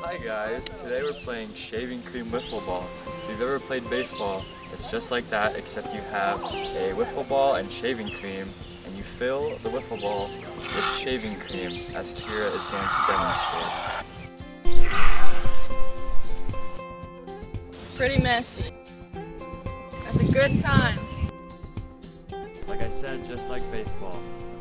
Hi guys, today we're playing Shaving Cream Wiffle Ball. If you've ever played baseball, it's just like that except you have a wiffle ball and shaving cream and you fill the wiffle ball with shaving cream as Kira is going to demonstrate. Pretty messy. That's a good time. Like I said, just like baseball,